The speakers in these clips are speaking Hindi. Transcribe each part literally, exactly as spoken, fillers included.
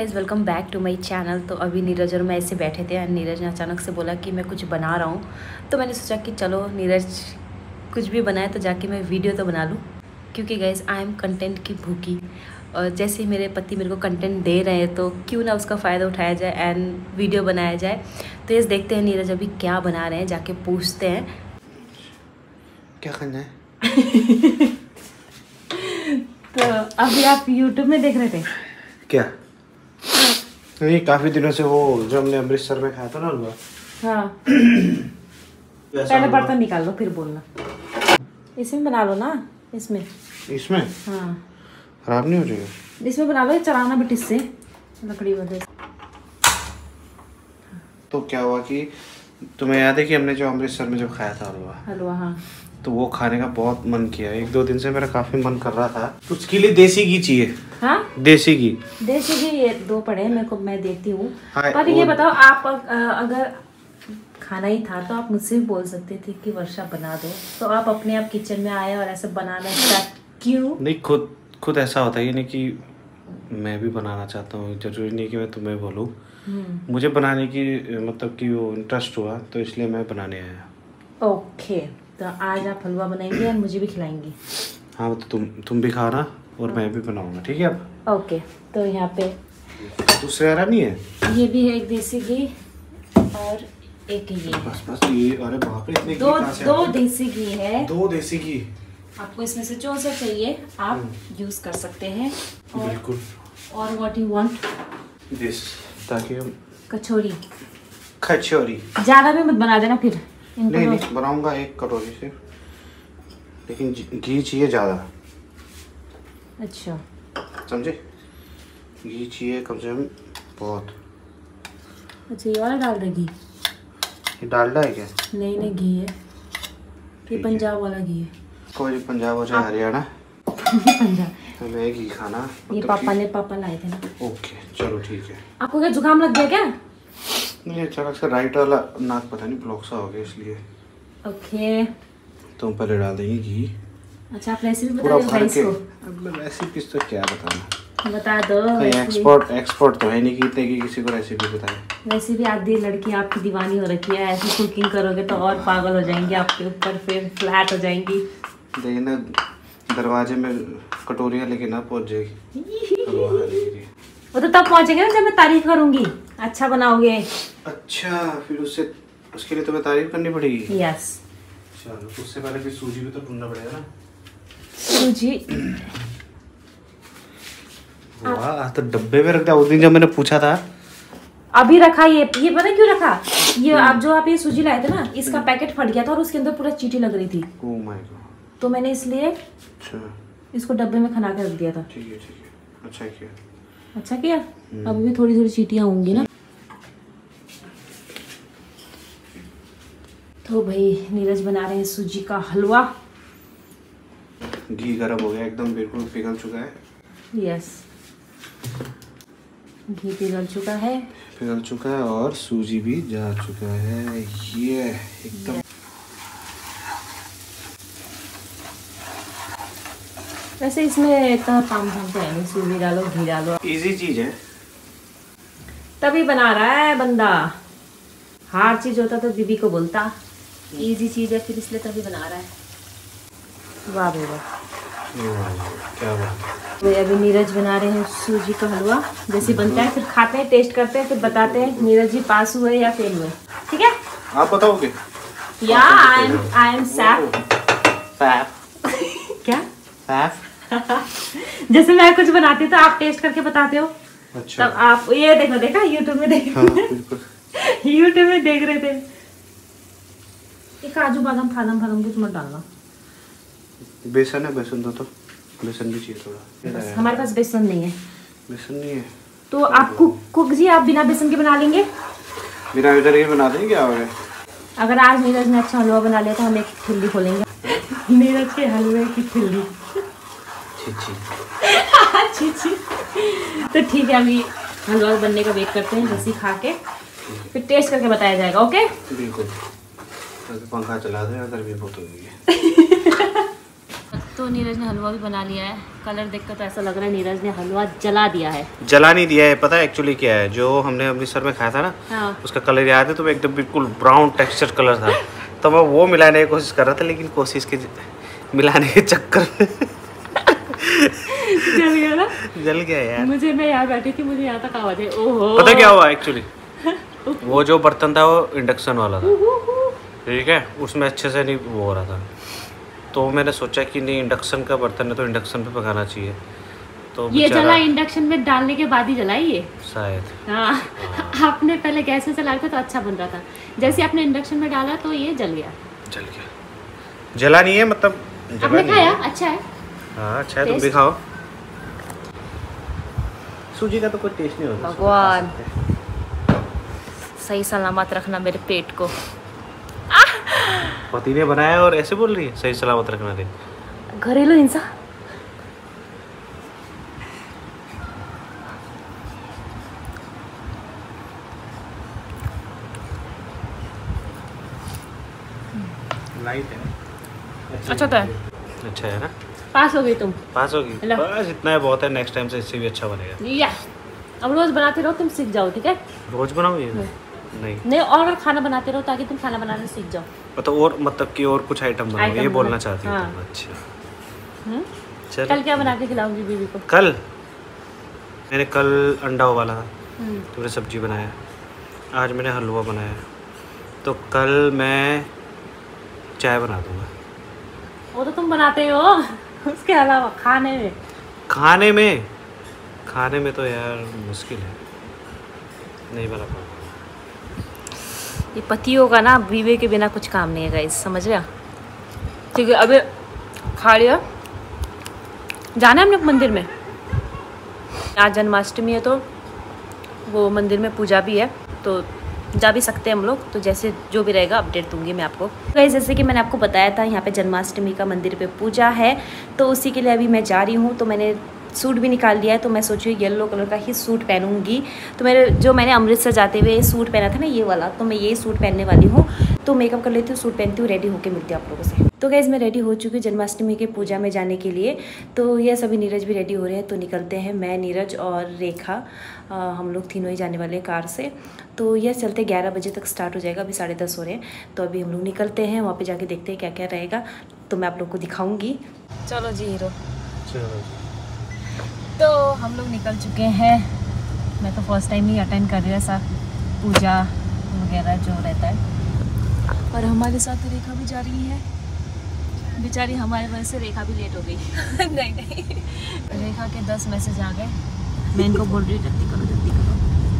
Guys, welcome back to my channel. तो अभी नीरज और मैं ऐसे बैठे थे और नीरज ने अचानक से बोला कि मैं कुछ बना रहा हूँ। तो मैंने सोचा कि चलो नीरज कुछ भी बनाए तो जाके मैं वीडियो तो बना लूँ, क्योंकि गाइज़ आई एम कंटेंट की भूखी। और जैसे ही मेरे पति मेरे को कंटेंट दे रहे हैं तो क्यों ना उसका फ़ायदा उठाया जाए एंड वीडियो बनाया जाए। तो ये देखते हैं नीरज अभी क्या बना रहे हैं, जाके पूछते हैं। क्या करना है? तो अभी आप यूट्यूब में देख रहे थे क्या? नहीं, काफी दिनों से वो जो हमने अमृतसर में खाया था ना हलवा। हाँ पहले बर्तन निकाल लो फिर बोलना। इसमें बना लो ना। इसमें इसमें हाँ खराब नहीं हो जाएगा? इसमें बना लो, चलाना बट इससे लकड़ी वाले। तो क्या हुआ कि तुम्हें याद है कि हमने जो अमृतसर में जब खाया था हलवा हलवा हाँ, तो वो खाने का बहुत मन किया। एक दो दिन से मेरा काफी मन कर रहा था। उसके लिए देसी घी चाहिए। हाँ देसी घी देसी घी ये दो पड़े मेरे को, मैं देती हूँ। हाँ, पर ये बताओ आप अ, अगर खाना ही था तो आप मुझसे भी बोल सकते थे कि वर्षा बना दो। तो आप अपने आप किचन में आए और ऐसे बनाना स्टार्ट क्यों? नहीं, खुद खुद ऐसा होता है नहीं कि मैं भी बनाना चाहता हूँ। जरूरी नहीं कि मैं तुम्हें बोलूँ। मुझे बनाने की मतलब कि वो इंटरेस्ट हुआ तो इसलिए मैं बनाने आया। ओके, तो आज आप हलवा बनाएंगे और मुझे भी खिलाएंगे। हाँ तो तुम तुम भी खाना और मैं भी बनाऊंगा, ठीक है? अब ओके, तो यहाँ पे दूसरे आ रहा नहीं है? ये भी है एक देसी घी और एक ये बस बस ये। अरे बाप रे, इतने घी दो कहाँ से दो आ गए? देसी घी है। दो देसी घी। आपको इसमें से जो सा चाहिए आप यूज कर सकते हैं। और बिल्कुल। और व्हाट यू वांट दिस, ताकि हम कचौरी कचौरी ज्यादा भी मत बना देना फिर। नहीं नहीं बनाऊंगा एक कटोरी से, लेकिन घी चाहिए ज्यादा। अच्छा समझे? घी चाहिए कम से कम बहुत। अच्छा, ये वाला डाल दे घी? ये डालडा है क्या? नहीं नहीं घी है, ये पंजाब वाला घी है। कोई पंजाब हो चाहे हरियाणा, पंजाब हमें घी खाना। ये पापा ने पापा लाए थे ना। ओके चलो ठीक है। आपको क्या जुकाम लग गया क्या? नहीं, अचानक से राइट वाला नाक पता नहीं ब्लॉक सा हो गया इसलिए। ओके तो हम पहले डाल देंगे घी। अच्छा, आप रेसिपी पूरा बता भर दो के। को। अब रेसिपी तो क्या बताना, बता दो। एक्सपर्ट एक्सपर्ट तो है नहीं कि इतने की किसी को रेसिपी बताए। वैसे भी आधी लड़की आपकी दीवानी हो रखी है, ऐसी कुकिंग करोगे तो और पागल हो जाएंगी आपके ऊपर, फिर फ्लैट हो जाएंगी। देखना दरवाजे में कटोरियाँ लेके ना पहुंच जाएगी। वो तो तब पहुंचेंगे ना जब मैं तारीफ करूंगी, अच्छा बनाओगे। अच्छा, फिर उससे उसके लिए तुम्हें तारीफ करनी पड़ेगी। यस। चलो, उससे पहले फिर सूजी भी तो ढूंढना पड़ेगा ना। सूजी वाह, तो डब्बे में रख दिया उस दिन जब मैंने पूछा था। अभी रखा ये ये पता क्यों रखा? ये आप जो आप ये सूजी लाए थे ना, इसका पैकेट फट गया था और उसके अंदर पूरा चींटी लग रही थी। Oh my god. तो मैंने इसलिए अच्छा, इसको डब्बे में खना के रख दिया था। ठीक है ठीक है, अच्छा किया। अच्छा किया। अभी भी थोड़ी थोड़ी चींटियां होंगी ना। तो भाई नीरज बना रहे हैं सूजी का हलवा। घी गर्म हो गया एकदम, बिल्कुल पिघल चुका है। यस, घी पिघल चुका है। पिघल चुका है और सूजी भी जा चुका है। ये एकदम वैसे इसमें इतना काम धाम तो है नहीं, सूजी डालो घी डालो, इजी चीज है। तभी बना रहा है बंदा। हार्ड चीज होता तो दीदी को बोलता, इजी चीज है फिर इसलिए तभी बना रहा है। वाह भाई वाह, क्या बात। तो अभी नीरज बना रहे हैं सूजी का हलवा। जैसे बनता है फिर खाते हैं, टेस्ट करते हैं, फिर बताते हैं नीरज जी पास हुए या फेल हुए। ठीक है? आप बताओगे? या I am I am Saif. Saif क्या सैफ? जैसे मैं कुछ बनाती हूँ तो आप टेस्ट करके बताते हो। अच्छा, तब आप ये देखो, देखा यूट्यूब में देख हाँ बिल्कुल। यूट्यूब में देख रहे थे। ये काजू बादाम फादम फादम कुछ मत डालना। बेसन है, बेसन दो तो। बेसन भी चाहिए थोड़ा। बस हमारे पास बेसन नहीं है। बेसन नहीं है तो आप कुक कुक जी आप बिना बेसन के बना लेंगे? बिना बेसन के बना देंगे। क्या हो गया? अगर आज नीरज ने अच्छा हलवा बना लिया तो हम एक ठिल्ली खोलेंगे। नीरज के हलवे की ठिल्ली। छी छी। छी छी। तो ठीक है, अभी हलवा बनने का वेट करते हैं। जैसे खा के फिर टेस्ट करके बताया जाएगा। ओके बिल्कुल। पंखा चला दो, अंदर भी बहुत हो गई है। तो तो नीरज ने हलवा भी बना लिया है। कलर देखकर तो ऐसा लग रहा है नीरज ने हलवा जला दिया है। जला नहीं दिया है, पता है एक्चुअली क्या है, जो हमने अमृतसर में खाया था ना, हाँ। उसका कलर याद है तो एकदम बिल्कुल ब्राउन टेक्सचर कलर था। तो मैं वो मिलाने की कोशिश कर रहा था, लेकिन कोशिश के मिलाने के चक्कर में जल गया ना। जल गया यार। मुझे मैं यहाँ बैठी थी, मुझे यहाँ तक आवाज है। ओहो, पता क्या हुआ एक्चुअली, वो जो बर्तन था वो इंडक्शन वाला था, ठीक है, उसमें अच्छे से नहीं वो हो रहा था। तो मैंने सोचा कि नहीं, इंडक्शन का बर्तन है तो इंडक्शन पे पकाना चाहिए। तो ये जला इंडक्शन में डालने के बाद ही जला ये शायद। हाँ, हाँ। आपने पहले गैस में चला था तो अच्छा बन रहा था, जैसे आपने इंडक्शन में डाला तो ये जल गया। जल गया, जला नहीं है मतलब। आपने खाया? अच्छा है। हाँ अच्छा है, तुम भी खाओ। सूजी का तो कोई टेस्ट नहीं होता। भगवान सही सलामत रखना मेरे पेट को। पति ने बनाया और ऐसे बोल रही है सही सलामत रखना दे। घरेलू हिंसा। लाइट है, अच्छा तो है, अच्छा है ना। पास हो गई तुम। पास होगी, बस इतना है बहुत है। नेक्स्ट टाइम से इससे भी अच्छा बनेगा। या अब रोज बनाते रहो, तुम सीख जाओ, ठीक है। रोज बनाओगे? नहीं नहीं, और खाना बनाते रहो ताकि तुम खाना बनाना सीख जाओ। मतलब और मतलब कि और कुछ आइटम बनाओ, ये बोलना चाहती हूँ। हाँ। अच्छा चल, कल क्या बना के खिलाऊंगी बीवी को? कल मैंने कल अंडा उबाला था, तुमने सब्जी बनाया, आज मैंने हलवा बनाया, तो कल मैं चाय बना दूंगा। वो तो तुम बनाते हो, उसके अलावा खाने में खाने में खाने में तो यार मुश्किल है, नहीं बना पाऊंगा। ये पतियों का ना बीवी के बिना कुछ काम नहीं है गाइस, समझ रहे? ठीक है, अबे खा लिया, जाना है हम लोग मंदिर में। आज जन्माष्टमी है तो वो मंदिर में पूजा भी है, तो जा भी सकते हैं हम लोग। तो जैसे जो भी रहेगा अपडेट दूंगी मैं आपको। गाइस जैसे कि मैंने आपको बताया था, यहाँ पे जन्माष्टमी का मंदिर पे पूजा है, तो उसी के लिए अभी मैं जा रही हूँ। तो मैंने सूट भी निकाल लिया है, तो मैं सोची येलो कलर का ही सूट पहनूंगी। तो मेरे जो मैंने अमृतसर जाते हुए सूट पहना था ना, ये वाला, तो मैं यही सूट पहनने वाली हूँ। तो मेकअप कर लेती हूँ, सूट पहनती हूँ, रेडी होकर मिलती हूँ आप लोगों से। तो गाइस मैं रेडी हो चुकी हूँ जन्माष्टमी की पूजा में जाने के लिए। तो ये सभी नीरज भी रेडी हो रहे हैं, तो निकलते हैं। मैं, नीरज और रेखा, आ, हम लोग तीनों ही जाने वाले हैं कार से। तो यह चलते ग्यारह बजे तक स्टार्ट हो जाएगा, अभी साढ़े दस हो रहे हैं। तो अभी हम लोग निकलते हैं, वहाँ पे जाके देखते हैं क्या क्या रहेगा, तो मैं आप लोग को दिखाऊंगी। चलो जी हीरो। चलो तो हम लोग निकल चुके हैं। मैं तो फर्स्ट टाइम ही अटेंड कर रही हूँ ऐसा पूजा वगैरह जो रहता है। और हमारे साथ रेखा भी जा रही है, बेचारी हमारे वजह से रेखा भी लेट हो गई। नहीं नहीं, रेखा के दस मैसेज आ गए। मैं इनको बोल रही हूँ जल्दी करो जल्दी करो।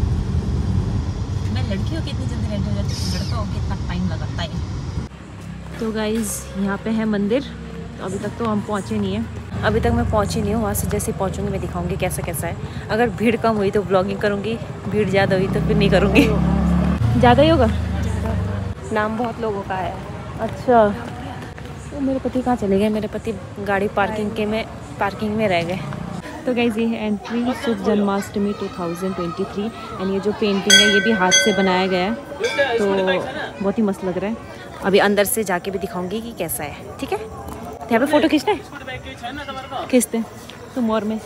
मैं लड़की हूँ कि इतनी जल्दी रेडी हो जाती हूँ, लड़का हो कि इतना टाइम लगाता है। तो गाइज़ यहाँ पे है मंदिर, तो अभी तक तो हम पहुँचे नहीं हैं। अभी तक मैं पहुँची नहीं हूँ, वहाँ से जैसे पहुँचूँगी मैं दिखाऊँगी कैसा कैसा है। अगर भीड़ कम हुई तो व्लॉगिंग करूँगी, भीड़ ज़्यादा हुई तो फिर नहीं करूँगी। ज़्यादा ही होगा, नाम बहुत लोगों का है। अच्छा, तो मेरे पति कहाँ चले गए? मेरे पति गाड़ी पार्किंग के में पार्किंग में रह गए। तो गाइस ये है एंट्री शुभ Janmashtami two thousand twenty three. And ये जो पेंटिंग है ये भी हाथ से बनाया गया है, तो बहुत ही मस्त लग रहा है। अभी अंदर से जाके भी दिखाऊंगी कि कैसा है, ठीक है। यहाँ पे फ़ोटो खींचना है, खींचते हैं तुम और मैं।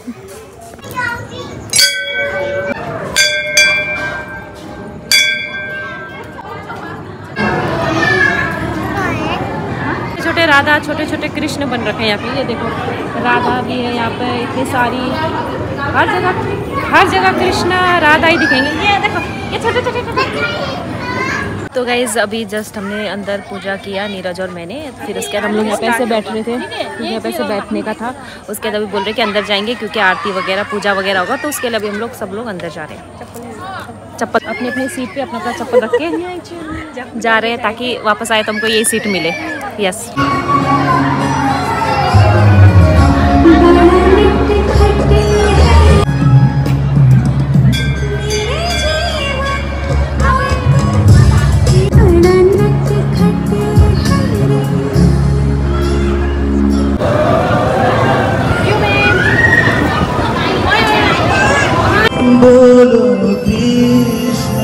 छोटे राधा, छोटे छोटे कृष्ण बन रखे हैं यहाँ पे। ये देखो राधा भी है यहाँ पे, इतनी सारी, हर जगह हर जगह कृष्ण राधा ही दिखेंगे। ये देखो ये छोटे छोटे छोटे। तो गाइज़ अभी जस्ट हमने अंदर पूजा किया, नीरज और मैंने। फिर उसके बाद हम लोग यहाँ पे ऐसे बैठ रहे थे, यहाँ पे ऐसे बैठने का था। उसके बाद अभी बोल रहे कि अंदर जाएंगे क्योंकि आरती वगैरह पूजा वगैरह होगा, तो उसके लिए अभी हम लोग सब लोग अंदर जा रहे हैं। चप्पल अपनी अपनी सीट पे अपना अपना चप्पल रख के जा रहे हैं ताकि वापस आए तो हमको यही सीट मिले। यस, बोलो कृष्ण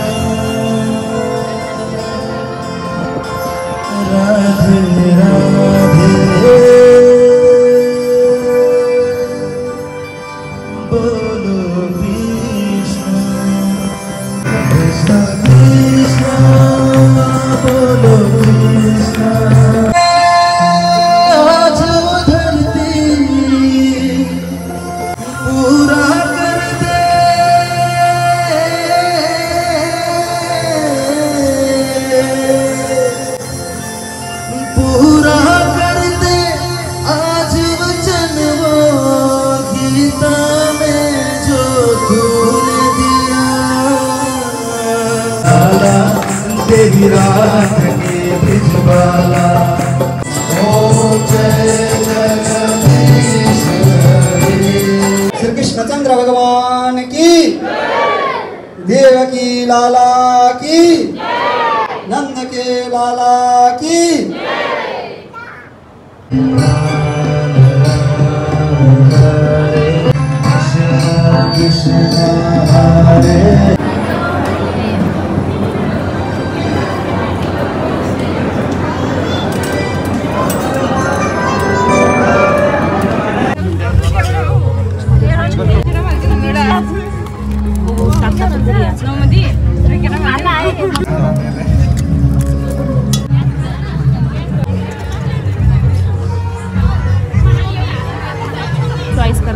राधे राधे।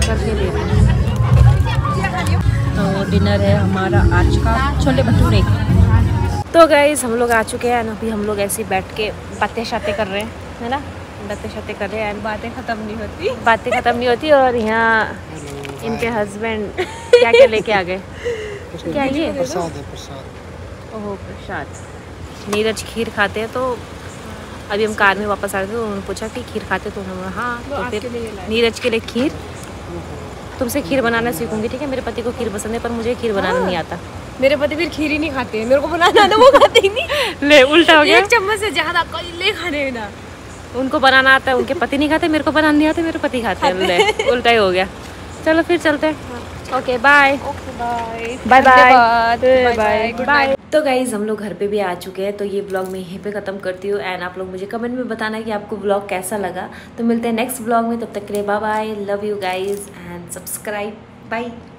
करके ले रही हूँ। तो डिनर है हमारा आज का छोले भटूरे। तो गाइस हम लोग आ चुके हैं, अभी हम लोग ऐसे बैठ के बातें शातें कर रहे हैं, है ना, बातें शातें कर रहे हैं। बातें ख़त्म नहीं होती, बातें ख़त्म नहीं होती। और यहाँ इनके हस्बैंड क्या क्या लेके आ गए, क्या ये प्रसाद है, प्रसाद। ओह प्रसाद। नीरज खीर खाते हैं, तो अभी हम कार में वापस आ रहे थे तो उन्होंने पूछा कि खीर खाते, तो उन्होंने हाँ, तो फिर नीरज के लिए खीर। तुमसे खीर बनाना सीखूंगी, ठीक है। मेरे पति को खीर पसंद है पर मुझे खीर बनाना नहीं आता। मेरे पति फिर खीर ही नहीं खाते, मेरे को बनाना आता, वो खाते ही नहीं। ले उल्टा हो गया, एक चम्मच से ज्यादा कोई ले खाने ना। उनको बनाना आता है, उनके पति नहीं खाते, मेरे को बनाना नहीं आता, मेरे पति खाते हैं। ले उल्टा ही हो गया। चलो फिर चलते हैं। Okay bye bye bye bye bye bye. तो गाइज़ हम लोग घर पे भी आ चुके हैं, तो ये ब्लॉग मैं यहीं पे ख़त्म करती हूँ। एंड आप लोग मुझे कमेंट में बताना कि आपको ब्लॉग कैसा लगा। तो मिलते हैं नेक्स्ट ब्लॉग में, तब तक के लिए bye bye, love you guys and subscribe, bye.